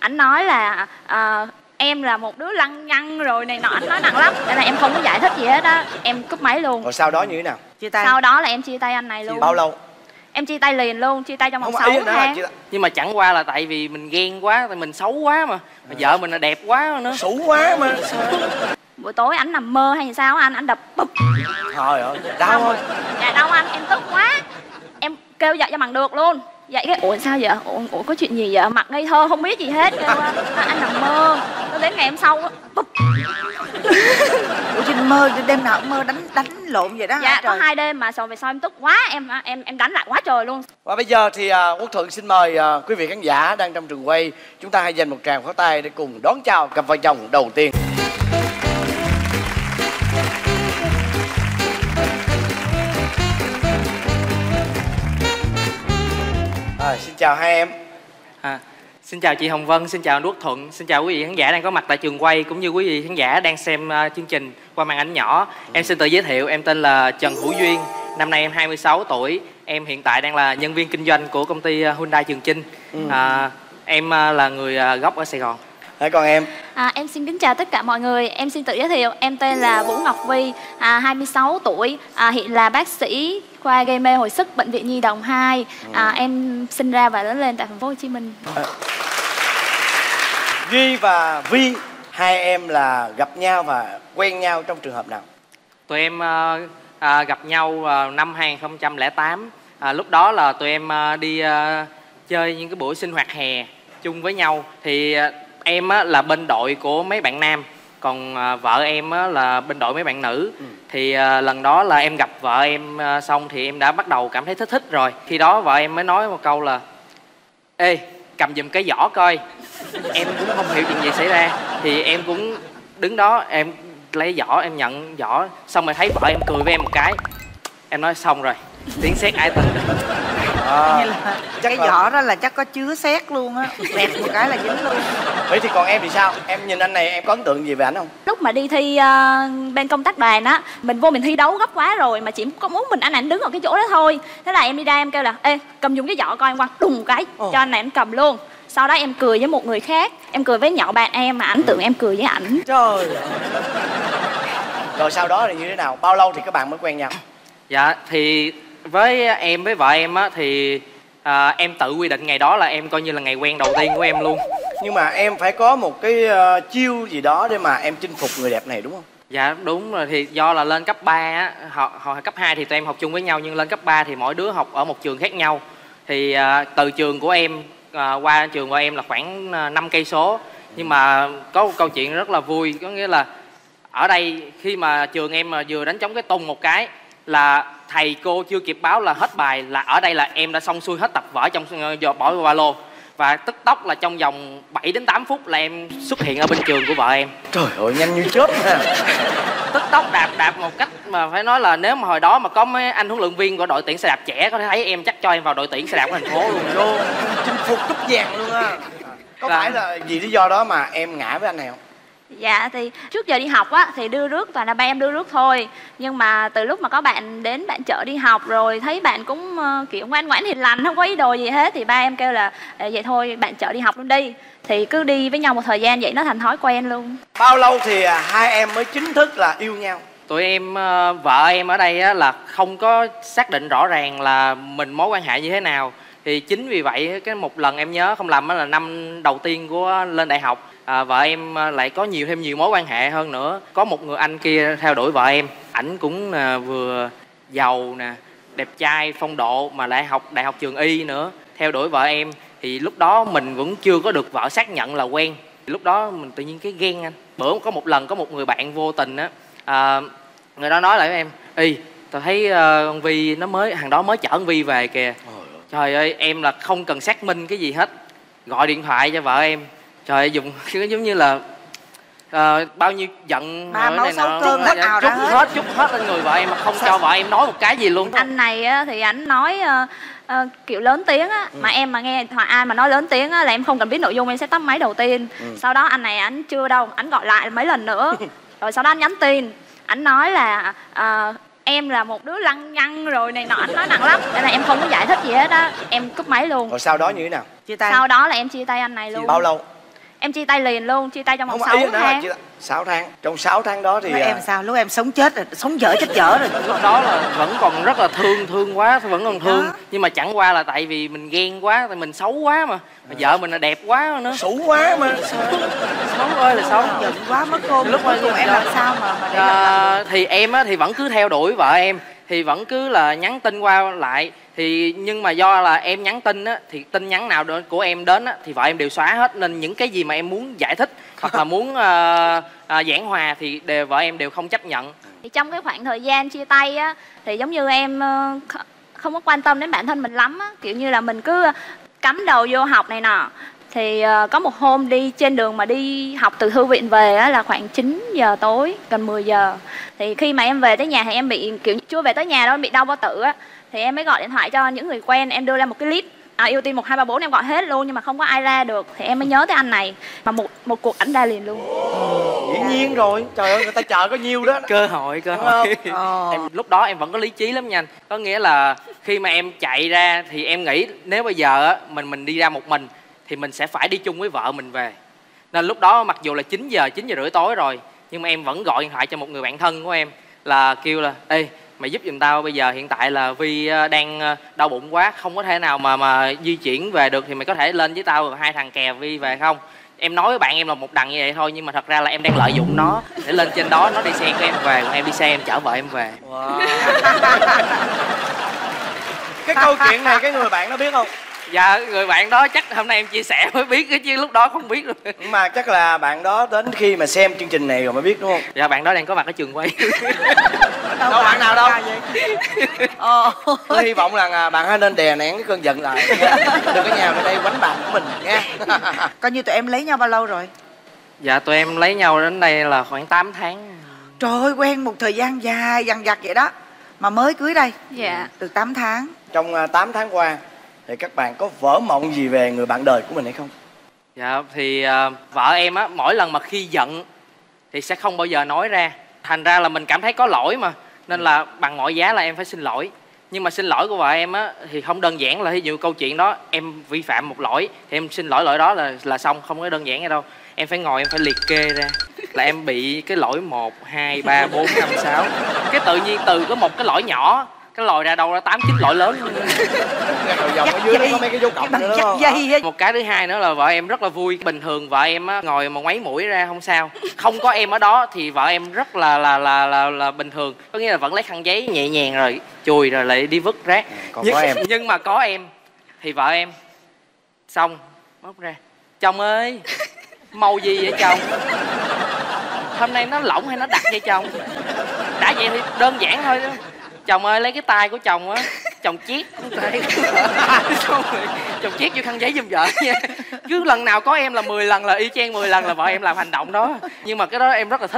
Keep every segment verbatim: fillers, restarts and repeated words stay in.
ảnh nói là à, em là một đứa lăng nhăng rồi này nọ, anh nói nặng lắm nên là em không có giải thích gì hết á, em cúp máy luôn. Rồi sau đó như thế nào? Chia tay. Sau đó là em chia tay anh này luôn. Bao lâu? Em chia tay liền luôn, chia tay trong vòng Không, sáu ý nói là tháng. chia tay- Nhưng mà chẳng qua là tại vì mình ghen quá, tại mình xấu quá mà, mà vợ mình là đẹp quá nữa. Xấu quá mà. Buổi tối ảnh nằm mơ hay sao anh, anh đập bụp. Trời ơi, đau không? Dạ đau anh, em tức quá. Em kêu dậy cho bằng được luôn. Dậy cái ủa sao vậy? Ủa, ủa có chuyện gì vậy? Mặt ngây thơ không biết gì hết. Kêu à, anh nằm mơ. Tới đến ngày hôm sau bụp. Ủa trên mơ đêm nào cũng mơ đánh đánh lộn vậy đó Dạ hả? có hai đêm mà sau về sau em tức quá, em em em đánh lại quá trời luôn. Và bây giờ thì uh, Quốc Thuận xin mời uh, quý vị khán giả đang trong trường quay, chúng ta hãy dành một tràng pháo tay để cùng đón chào cặp vợ chồng đầu tiên. À, xin chào hai em. À, xin chào chị Hồng Vân, xin chào anh Quốc Thuận, xin chào quý vị khán giả đang có mặt tại trường quay cũng như quý vị khán giả đang xem uh, chương trình qua màn ảnh nhỏ. Em xin tự giới thiệu, em tên là Trần Hữu Duyên, năm nay em hai mươi sáu tuổi, em hiện tại đang là nhân viên kinh doanh của công ty Hyundai Trường Chinh. Ừ. À, em uh, là người uh, gốc ở Sài Gòn. Thế còn em? À, em xin kính chào tất cả mọi người, em xin tự giới thiệu, em tên là Vũ Ngọc Vi, à, hai mươi sáu tuổi, à, hiện là bác sĩ khoa gây mê hồi sức bệnh viện Nhi Đồng hai. À, em sinh ra và lớn lên tại thành phố Hồ Chí Minh. À, Duy và Vi, hai em là gặp nhau và quen nhau trong trường hợp nào? Tụi em uh, à, gặp nhau uh, năm hai không không tám. À, lúc đó là tụi em uh, đi uh, chơi những cái buổi sinh hoạt hè chung với nhau. Thì uh, em uh, là bên đội của mấy bạn nam, còn uh, vợ em uh, là bên đội mấy bạn nữ. Ừ. Thì uh, lần đó là em gặp vợ em uh, xong thì em đã bắt đầu cảm thấy thích thích rồi. Khi đó vợ em mới nói một câu là: ê, cầm giùm cái giỏ coi. Em cũng không hiểu chuyện gì xảy ra, thì em cũng đứng đó em lấy giỏ, em nhận giỏ, xong rồi thấy vợ em cười với em một cái, em nói xong rồi, tiếng sét ái tình. À, cái là... giỏ đó là chắc có chứa sét luôn á, bẹt một cái là dính luôn. Vậy thì còn em thì sao? Em nhìn anh này em có ấn tượng gì về anh không? Lúc mà đi thi uh, bên công tác đoàn á, mình vô mình thi đấu gấp quá rồi mà chỉ có muốn mình anh ảnh đứng ở cái chỗ đó thôi. Thế là em đi ra em kêu là: ê, cầm dùng cái giỏ coi, em quăng đùng một cái oh. cho anh này anh cầm luôn. Sau đó em cười với một người khác, em cười với nhỏ bạn em mà ảnh tưởng em cười với ảnh. Trời. Rồi sau đó thì như thế nào? Bao lâu thì các bạn mới quen nhau? Dạ thì với em với vợ em á thì à, em tự quy định ngày đó là em coi như là ngày quen đầu tiên của em luôn. Nhưng mà em phải có một cái uh, chiêu gì đó để mà em chinh phục người đẹp này đúng không? Dạ đúng rồi, thì do là lên cấp ba á, họ, họ cấp hai thì tụi em học chung với nhau, nhưng lên cấp ba thì mỗi đứa học ở một trường khác nhau. Thì à, từ trường của em à, qua trường của em là khoảng năm cây số. Nhưng mà có một câu chuyện rất là vui, có nghĩa là ở đây khi mà trường em mà vừa đánh trống cái tung một cái là thầy cô chưa kịp báo là hết bài, là ở đây là em đã xong xuôi hết tập vở trong uh, bỏ vào ba lô, và tức tốc là trong vòng bảy đến tám phút là em xuất hiện ở bên trường của vợ em. Trời ơi, nhanh như chớp ha. Tức tốc đạp đạp một cách mà phải nói là nếu mà hồi đó mà có mấy anh huấn luyện viên của đội tuyển xe đạp trẻ có thể thấy em, chắc cho em vào đội tuyển xe đạp của thành phố luôn. Vô chinh phục cúp vàng luôn á. Có là... phải là vì lý do đó mà em ngã với anh này không? Dạ thì trước giờ đi học á thì đưa rước toàn là ba em đưa rước thôi. Nhưng mà từ lúc mà có bạn đến bạn chở đi học rồi thấy bạn cũng uh, kiểu ngoan ngoãn hiền lành, không có ý đồ gì hết, thì ba em kêu là vậy thôi bạn chở đi học luôn đi. Thì cứ đi với nhau một thời gian vậy nó thành thói quen luôn. Bao lâu thì hai em mới chính thức là yêu nhau? Tụi em, uh, vợ em ở đây á, là không có xác định rõ ràng là mình mối quan hệ như thế nào. Thì chính vì vậy cái một lần em nhớ không lầm là năm đầu tiên của lên đại học, à, vợ em lại có nhiều thêm nhiều mối quan hệ hơn nữa. Có một người anh kia theo đuổi vợ em, ảnh cũng à, vừa giàu nè, đẹp trai, phong độ, mà lại học đại học trường y nữa, theo đuổi vợ em. Thì lúc đó mình vẫn chưa có được vợ xác nhận là quen. Lúc đó mình tự nhiên cái ghen anh. Bữa có một lần có một người bạn vô tình á, à, người đó nói lại với em: y tao thấy uh, con Vi nó mới, thằng đó mới chở con Vi về kìa. Trời ơi, em là không cần xác minh cái gì hết, gọi điện thoại cho vợ em. Trời ơi, dùng cái giống như là uh, bao nhiêu giận ba máu sáu cơn hết ào chút ra hết. hết chút hết lên người vợ em mà không cho vợ em nói một cái gì luôn. Anh này á, thì ảnh nói uh, uh, kiểu lớn tiếng á, ừ. mà em mà nghe hoặc ai mà nói lớn tiếng á là em không cần biết nội dung, em sẽ tắt máy đầu tiên. Ừ. Sau đó anh này ảnh chưa đâu, ảnh gọi lại mấy lần nữa. Rồi sau đó anh nhắn tin, ảnh nói là uh, em là một đứa lăng nhăng rồi này nọ, anh nói nặng lắm nên là em không có giải thích gì hết á, em cúp máy luôn. Rồi sau đó như thế nào? Chia tay. Sau đó là em chia tay anh này luôn. Bao lâu? em chia tay liền luôn, chia tay trong vòng Không sáu ý đó là tháng. chị sáu tháng. Trong sáu tháng đó thì Mà em à, sao lúc em sống chết rồi, sống dở chết dở rồi. Lúc đó là vẫn còn rất là thương thương quá, vẫn còn thương. Đó. Nhưng mà chẳng qua là tại vì mình ghen quá, tại mình xấu quá mà, mà vợ mình là đẹp quá nữa. xấu quá mà. Xấu ơi là xấu. Giận quá mất cô. Lúc Cuối mà cùng em làm sao mà mà để gặp à, thì em á thì vẫn cứ theo đuổi vợ em, thì vẫn cứ là nhắn tin qua lại, thì nhưng mà do là em nhắn tin á thì tin nhắn nào đó của em đến á thì vợ em đều xóa hết, nên những cái gì mà em muốn giải thích hoặc là muốn à, à, giảng hòa thì đều vợ em đều không chấp nhận. Thì trong cái khoảng thời gian chia tay á thì giống như em ờ, kh- không có quan tâm đến bản thân mình lắm á, kiểu như là mình cứ cắm đầu vô học này nọ. Thì ờ, có một hôm đi trên đường mà đi học từ thư viện về á là khoảng chín giờ tối, gần mười giờ. Thì khi mà em về tới nhà thì em bị kiểu chưa về tới nhà đâu, em bị đau bao tử á. Thì em mới gọi điện thoại cho những người quen, em đưa ra một cái list à, ưu tiên một hai ba bốn, em gọi hết luôn nhưng mà không có ai ra được. Thì em mới nhớ tới anh này mà một một cuộc ảnh ra liền luôn. Dĩ nhiên rồi, trời ơi người ta chờ có nhiêu đó. Cơ hội cơ Đúng hội. Ờ. Em lúc đó em vẫn có lý trí lắm nha anh. Có nghĩa là khi mà em chạy ra thì em nghĩ nếu bây giờ á mình mình đi ra một mình thì mình sẽ phải đi chung với vợ mình về. Nên lúc đó mặc dù là chín giờ, chín giờ rưỡi tối rồi, nhưng mà em vẫn gọi điện thoại cho một người bạn thân của em là kêu là ê mày giúp giùm tao, bây giờ hiện tại là Vi đang đau bụng quá, không có thể nào mà mà di chuyển về được, thì mày có thể lên với tao hai thằng kè Vi về không? Em nói với bạn em là một đằng như vậy thôi, nhưng mà thật ra là em đang lợi dụng nó để lên trên đó, nó đi xe của em về, còn em đi xe em chở vợ em về. Wow. Cái câu chuyện này cái người bạn nó biết không? Dạ người bạn đó chắc hôm nay em chia sẻ mới biết cái chứ lúc đó không biết luôn. Nhưng mà chắc là bạn đó đến khi mà xem chương trình này rồi mới biết đúng không? Dạ bạn đó đang có mặt ở trường quay. Đâu, Đâu bạn nào đâu. Ờ. Tôi hy vọng là bạn hãy nên đè nén cái cơn giận lại. Đừng có nhà bên đây quánh bạn của mình nha. Coi như tụi em lấy nhau bao lâu rồi? Dạ tụi em lấy nhau đến đây là khoảng tám tháng. Trời ơi, quen một thời gian dài dằng dặc vậy đó mà mới cưới đây. Dạ. Được tám tháng. Trong à, tám tháng qua thì các bạn có vỡ mộng gì về người bạn đời của mình hay không? Dạ thì uh, vợ em á mỗi lần mà khi giận thì sẽ không bao giờ nói ra, thành ra là mình cảm thấy có lỗi mà, nên là bằng mọi giá là em phải xin lỗi. Nhưng mà xin lỗi của vợ em á thì không đơn giản là ví dụ câu chuyện đó em vi phạm một lỗi thì em xin lỗi lỗi đó là là xong, không có đơn giản vậy đâu. Em phải ngồi em phải liệt kê ra là em bị cái lỗi một, hai, ba, bốn, năm, sáu. Cái tự nhiên từ có một cái lỗi nhỏ cái lòi ra đâu ra tám chín lỗi lớn. Cái đầu dòng ở dưới nó có mấy cái dấu cộng nữa đúng không? Dây á. Một cái thứ hai nữa là vợ em rất là vui. Bình thường vợ em á ngồi mà ngoáy mũi ra không sao, không có em ở đó thì vợ em rất là là là là, là bình thường, có nghĩa là vẫn lấy khăn giấy nhẹ nhàng rồi chùi rồi lại đi vứt rác. À, còn nhưng, có em nhưng mà có em thì vợ em xong móc ra, chồng ơi màu gì vậy chồng, hôm nay nó lỏng hay nó đặc vậy chồng. Đã vậy thì đơn giản thôi đó. Chồng ơi lấy cái tay của chồng á, chồng chiết tay xong rồi chồng chiết vô khăn giấy giùm vợ nha. Cứ lần nào có em là mười lần là y chang mười lần là vợ em làm hành động đó. Nhưng mà cái đó em rất là thích.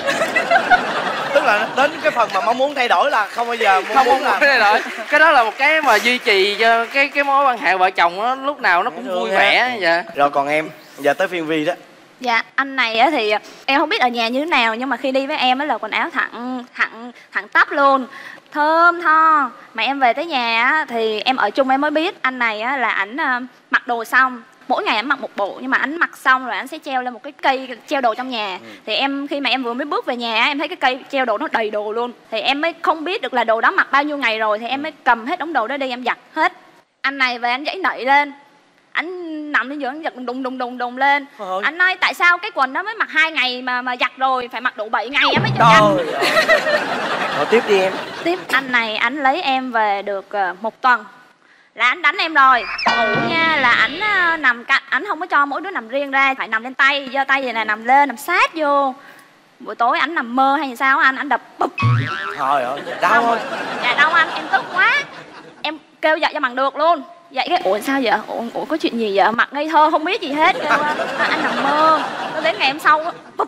Tức là đến cái phần mà mong muốn thay đổi là không bao giờ mong Không muốn muốn làm. thay đổi. Cái đó là một cái mà duy trì cho cái cái mối quan hệ vợ chồng nó lúc nào nó cũng vui vẻ. Dạ. Rồi còn em, giờ tới phiên Vi đó. Dạ, anh này á thì em không biết ở nhà như thế nào, nhưng mà khi đi với em á là quần áo thẳng thẳng thẳng tắp luôn, thơm tho. Mà em về tới nhà á thì em ở chung em mới biết anh này á là ảnh uh, mặc đồ xong mỗi ngày ảnh mặc một bộ, nhưng mà ảnh mặc xong rồi ảnh sẽ treo lên một cái cây treo đồ trong nhà. Ừ. Thì em khi mà em vừa mới bước về nhà em thấy cái cây treo đồ nó đầy đồ luôn, thì em mới không biết được là đồ đó mặc bao nhiêu ngày rồi, thì em mới cầm hết đống đồ đó đi em giặt hết. Anh này về anh giãy nảy lên, anh nằm lên giường anh giật đùng đùng đùng đùng lên. Ôi. Anh nói tại sao cái quần đó mới mặc hai ngày mà mà giặt rồi phải mặc đủ bảy ngày á mới cho anh. Rồi tiếp đi em. Tiếp anh này anh lấy em về được một tuần là anh đánh em rồi. Ngủ nha là ảnh nằm cạnh, ảnh không có cho mỗi đứa nằm riêng ra, phải nằm lên tay, giơ tay vậy nè, nằm lên nằm sát vô. Buổi tối ảnh nằm mơ hay sao anh ảnh đập bụp. Trời ơi đau thôi. Dạ đau anh, em tức quá em kêu dậy cho bằng được luôn. Vậy cái ủa sao vậy, ủa, ủa có chuyện gì vậy, mặt ngây thơ không biết gì hết, kêu à, anh nằm mơ. Nó đến ngày hôm sau bụp.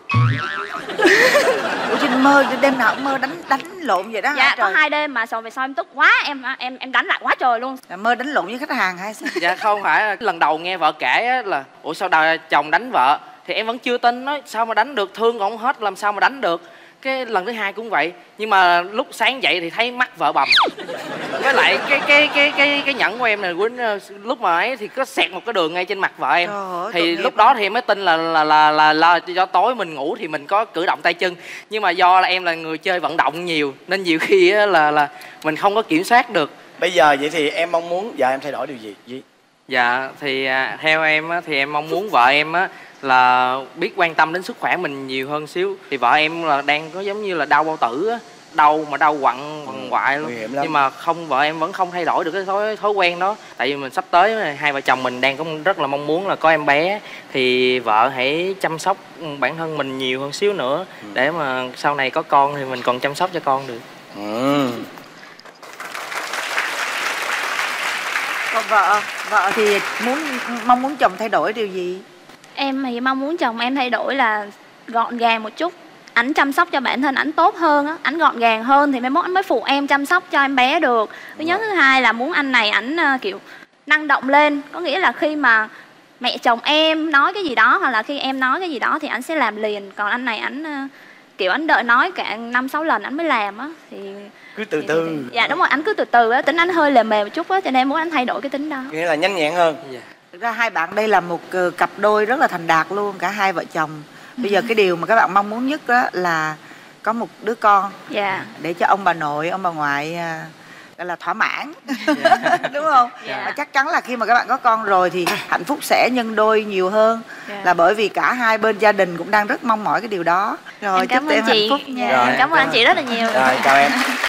Ủa trên mơ đêm nào cũng mơ đánh đánh lộn vậy đó hả? Dạ Trời. có hai đêm mà sau về sau em tức quá em em em đánh lại quá trời luôn. Là mơ đánh lộn với khách hàng hay sao? Dạ không phải, lần đầu nghe vợ kể á là ủa sao đời chồng đánh vợ thì em vẫn chưa tin, nói sao mà đánh được, thương còn không hết làm sao mà đánh được. Cái lần thứ hai cũng vậy, nhưng mà lúc sáng dậy thì thấy mắt vợ bầm. với lại cái cái cái cái cái nhẫn của em này Quýnh, lúc mà ấy thì có xẹt một cái đường ngay trên mặt vợ em. Trời ơi, Thì tội lúc nghiệp đó lắm. thì em mới tin là là là là, là do tối mình ngủ thì mình có cử động tay chân, nhưng mà do là em là người chơi vận động nhiều nên nhiều khi á là là mình không có kiểm soát được. Bây giờ vậy thì em mong muốn vợ em thay đổi điều gì? Gì? Dạ thì à, theo em á, thì em mong muốn vợ em á là biết quan tâm đến sức khỏe mình nhiều hơn xíu. Thì vợ em là đang có giống như là đau bao tử á, đau mà đau quặn quằn quại luôn. Nguy hiểm lắm. Nhưng mà không, vợ em vẫn không thay đổi được cái thói thói quen đó. Tại vì mình sắp tới hai vợ chồng mình đang có rất là mong muốn là có em bé, thì vợ hãy chăm sóc bản thân mình nhiều hơn xíu nữa, ừ. để mà sau này có con thì mình còn chăm sóc cho con được. Ừ. Còn vợ, vợ thì muốn mong muốn chồng thay đổi điều gì? Em thì mong muốn chồng em thay đổi là gọn gàng một chút. Ảnh chăm sóc cho bản thân ảnh tốt hơn á, ảnh gọn gàng hơn thì mai mốt ảnh mới phụ em chăm sóc cho em bé được. Thứ nhất, thứ hai là muốn anh này ảnh uh, kiểu năng động lên, có nghĩa là khi mà mẹ chồng em nói cái gì đó hoặc là khi em nói cái gì đó thì ảnh sẽ làm liền. Còn anh này ảnh uh, kiểu ảnh đợi nói cả năm sáu lần ảnh mới làm á, thì Cứ từ thì, từ. thì, dạ đúng rồi, ảnh cứ từ từ á, tính ảnh hơi lề mề một chút á, cho nên em muốn anh thay đổi cái tính đó. Nghĩa là nhanh nhẹn hơn. Dạ. Thực ra hai bạn đây là một uh, cặp đôi rất là thành đạt luôn, cả hai vợ chồng. Bây giờ cái điều mà các bạn mong muốn nhất đó là có một đứa con, Dạ. để cho ông bà nội, ông bà ngoại uh, gọi là thỏa mãn. Đúng không? Dạ. Và chắc chắn là khi mà các bạn có con rồi thì hạnh phúc sẽ nhân đôi nhiều hơn. Dạ. Là bởi vì cả hai bên gia đình cũng đang rất mong mỏi cái điều đó. Rồi Em cảm chúc ơn em hạnh chị. phúc Dạ, nha. Rồi, em cảm ơn anh chị rất là nhiều. Rồi chào em.